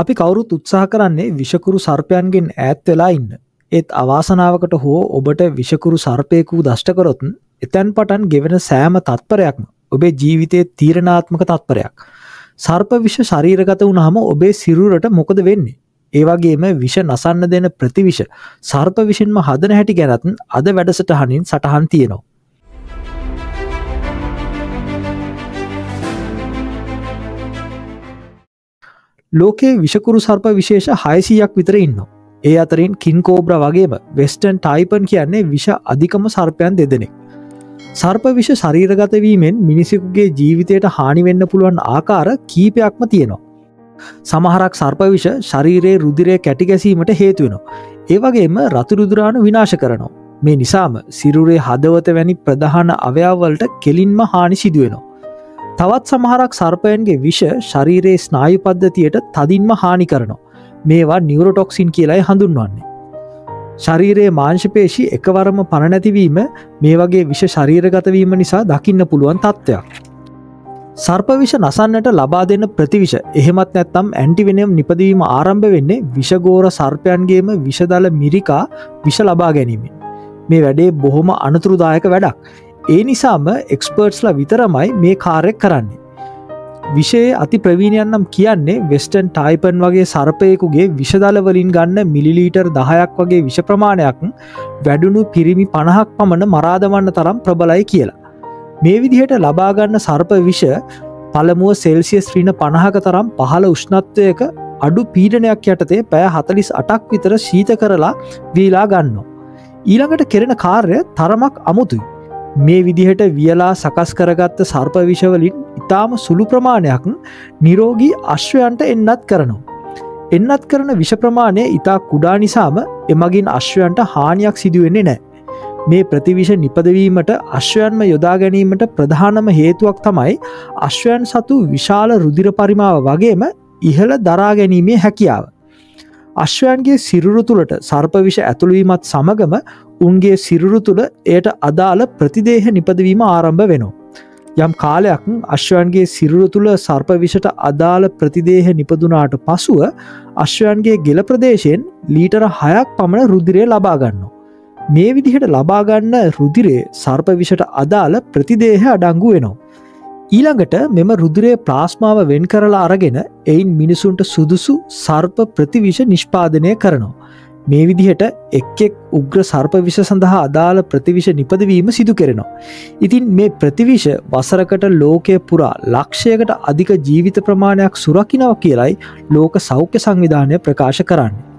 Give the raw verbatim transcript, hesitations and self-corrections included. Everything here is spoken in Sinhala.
අපි කවුරුත් උත්සාහ කරන්නේ විෂකුරු සර්පයන්ගෙන් ඈත් වෙලා ඉන්න. ඒත් අවාසනාවකට හෝ ඔබට විෂකුරු සර්පයෙකු දෂ්ට කරොත් එතෙන් පටන් ගෙවෙන සෑම තත්පරයක්ම ඔබේ ජීවිතයේ තීරණාත්මක තත්පරයක්. සර්ප විෂ ශරීරගත වුණාම ඔබේ සිරුරට මොකද වෙන්නේ? ඒ වගේම විෂ නසන්න දෙන ප්‍රතිවිෂ සර්ප විෂින්ම හදන හැටි ගැනත් අද වැඩසටහනින් සටහන් තියෙනවා. ලෝකයේ විෂකුරු සර්ප විශේෂ හයසීයක් විතර ඉන්නවා. ඒ අතරින් කින් කෝබ්‍රා වගේම වෙස්ටර්න් ටයිපන් කියන්නේ විෂ අධිකම සර්පයන් දෙදෙනෙක්. සර්ප විෂ ශරීරගත වීමෙන් මිනිසෙකුගේ ජීවිතයට හානි වෙන්න පුළුවන් ආකාර කීපයක්ම තියෙනවා. සමහරක් සර්ප විෂ ශරීරයේ රුධිරය කැටි ගැසීමට හේතු වෙනවා. ඒ වගේම රතු රුධිරාණු විනාශ කරනවා. මේ නිසාම සිරුරේ හදවත වැනි ප්‍රධාන අවයව වලට කෙලින්ම හානි සිදු වෙනවා. තවත් සමහරක් සර්පයන්ගේ විෂ ශරීරයේ ස්නායු පද්ධතියට තදින්ම හානි කරනවා. මේවා නියුරොටොක්සින් කියලායි හඳුන්වන්නේ. ශරීරයේ මාංශ පේශි එකවරම පණ නැතිවීම මේ වගේ විෂ ශරීරගත වීම නිසා දකින්න පුළුවන් තත්ත්වයක්. සර්ප විෂ නසන්නට ලබා දෙන ප්‍රතිවිෂ එහෙමත් නැත්නම් ඇන්ටිවෙනම් නිපදවීම ආරම්භ වෙන්නේ විෂගෝර සර්පයන්ගේම විෂදල මිරිකා විෂ ලබා ගැනීමෙන්. මේ වැඩේ බොහොම අනතුරුදායක වැඩක්. ඒ නිසාම එක්ස්පර්ට්ස්ලා විතරමයි මේ කාර්යය කරන්නේ. විෂයේ අති ප්‍රවීණයන් නම් කියන්නේ වෙස්ටර්න් ටයිපන් වගේ සර්පයෙකුගේ විෂදල වලින් ගන්න මිලිලීටර් දහයක් වගේ විෂ ප්‍රමාණයක් වැඩුණු පිරිමි පනහක් පමණ මරා දමන්න තරම් ප්‍රබලයි කියලා. මේ විදිහට ලබා ගන්න සර්ප විෂ පළමුව සෙල්සියස් ඍණ පනහක තරම් පහළ උෂ්ණත්වයක අඩු පීඩනයක් යටතේ පැය හතළිස් අටක් විතර ශීත කරලා වීලා ගන්නවා. ඊළඟට කෙරෙන කාර්ය තරමක් අමුතුයි. මේ විදිහට වියලා සකස් කරගත්ත සර්ප විෂ වලින් ඉතාම සුළු ප්‍රමාණයක් නිරෝගී අශ්වයන්ට එන්නත් කරනවා. එන්නත් කරන විෂ ප්‍රමාණය ඉතා කුඩා නිසාම එමගින් අශ්වයන්ට හානියක් සිදු වෙන්නේ නැහැ. මේ ප්‍රතිවිෂ නිපදවීමට අශ්වයන්ම යොදා ගැනීමට ප්‍රධානම හේතුවක් තමයි අශ්වයන් සතු විශාල රුධිර පරිමාව වගේම ඉහළ දරා ගැනීමේ හැකියාව. අශ්වයන්ගේ සිරුරු තුළට සර්ප විෂ ඇතුළු වීමත් සමගම උන්ගේ සිරුරු තුළ එයට අදාළ ප්‍රතිදේහ නිපදවීම ආරම්භ වෙනවා. යම් කාලයක් අශ්වයන්ගේ සිරුරු තුළ සර්ප විෂට අදාළ ප්‍රතිදේහ නිපදුනාට පසුව අශ්වයන්ගේ ගෙල ප්‍රදේශයෙන් ලීටර හයක් පමණ රුධිරය ලබා ගන්නවා. මේ විදිහට ලබා ගන්න රුධිරයේ සර්ප විෂට අදාළ ප්‍රතිදේහ අඩංගු වෙනවා. ඊළඟට මෙම රුධිරයේ ප්ලාස්මාව වෙන් කරලා අරගෙන එයින් මිනිසුන්ට සුදුසු සර්ප ප්‍රතිවිෂ නිෂ්පාදනය කරනවා. මේ විදිහට එක් එක් උග්‍ර සර්ප විෂ සඳහා අදාළ ප්‍රතිවිෂ නිපදවීම සිදු කෙරෙනවා. ඉතින් මේ ප්‍රතිවිෂ වසරකට ලෝකය පුරා ලක්ෂයකට අධික ජීවිත ප්‍රමාණයක් සුරකිනවා කියලයි ලෝක සෞඛ්‍ය සංවිධානය ප්‍රකාශ කරන්නේ.